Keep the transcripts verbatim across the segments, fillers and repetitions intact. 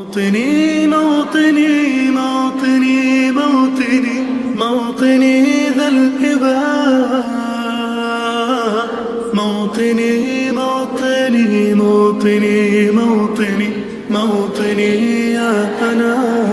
موطني موطني موطني موطني موطني ذا الهباء، موطني موطني موطني موطني موطني يا أنا.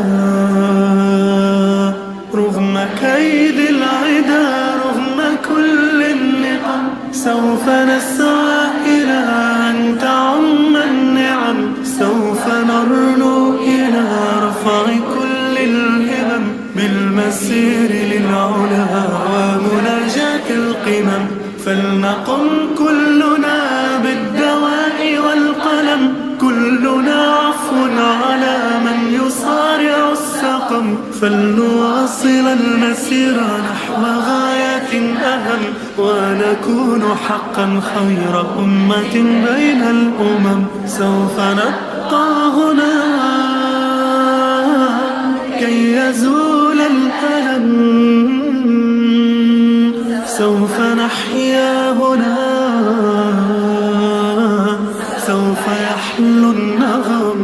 رغم كيد العدا رغم كل النقم سوف نسعى إلى أن تعم النعم، سوف نرنو إلى رفع كل الهمم بالمسير للعلا ومناجاة القمم. فلنقم كلنا بالدواء والقلم، كلنا عفو على من يصارع السقم. فلنواصل المسير نحو غاية أهم، ونكون حقا خير أمة بين الأمم. سوف نبقى هنا كي يزول الألم، سوف نحيا هنا سوف يحلو النغم.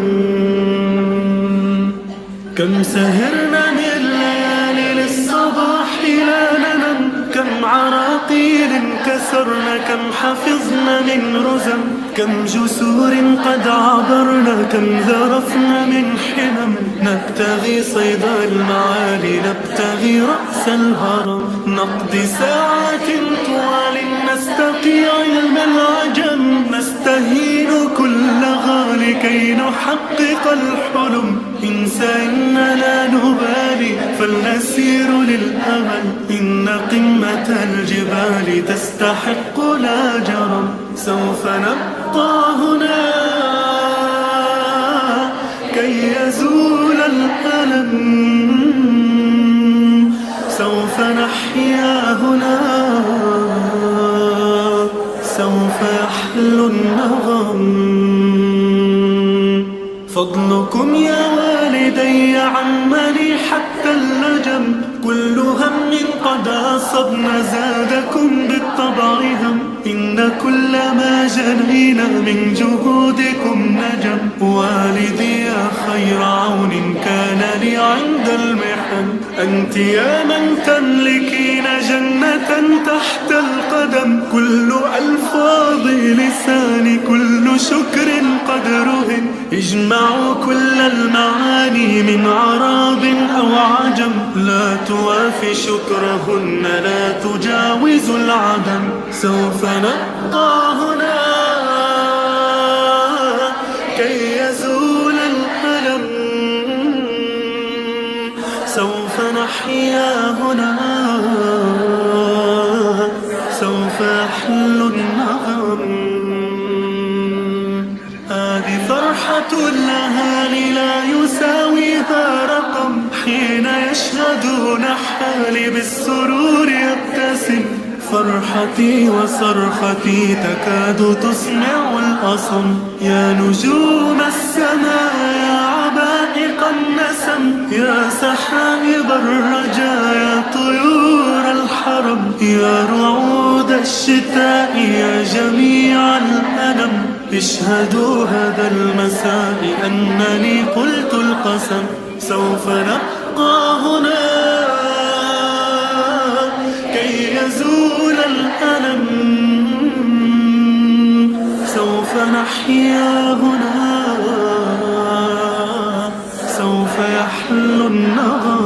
كم سهرنا من الليالي للصباح لا ننم، كم عراقيل كسرنا، كم حفظنا من رزم، كم جسور قد عبرنا، كم ذرفنا من حمم. نبتغي صيد المعالي نبتغي رأس الهرم، نقضي ساعات طوال نستقي علم العجم، نستهين كل غالي كي نحقق الحلم. انسى إننا نبالي فلنسير للأمل، إن قمة الجبال تستحق لا جرم. سوف نبقى هنا كي يزول الألم، سوف نحيا هنا سوف يحلو النغم. فضلكم يا والدي عمني حتى اللجم، كل هم قد أصبنا زادكم بالطبع هم، إن كل ما جنينا من جهودكم نجم. والدي يا خير عون كان لي عند المحن، أنت يا من تملكين جنة تحت القدم. كل ألفاظ لساني كل شكر قد رهن، اجمعوا كل المعاني من عرب أو عجم، لا توافي شكرهن لا تجاوز العدم. سوف نبقى هنا كي يزول الألم، سوف نحيا هنا سوف يحلو النغم. هذه فرحة الأهالي لا يساويها رقم، حين يشهدون حالي بالسرور يبتسم. فرحتي وصرختي تكاد تسمع الأصم، يا نجوم السماء يا عبائق النسم، يا سحائب الرجاء يا طيور الحرم، يا رعود الشتاء يا جميع الأنم. اشهدوا هذا المساء أنني قلت القسم، سوف نبقى هنا كي يزول الألم، سوف نحيا هنا سوف يحلو النغم.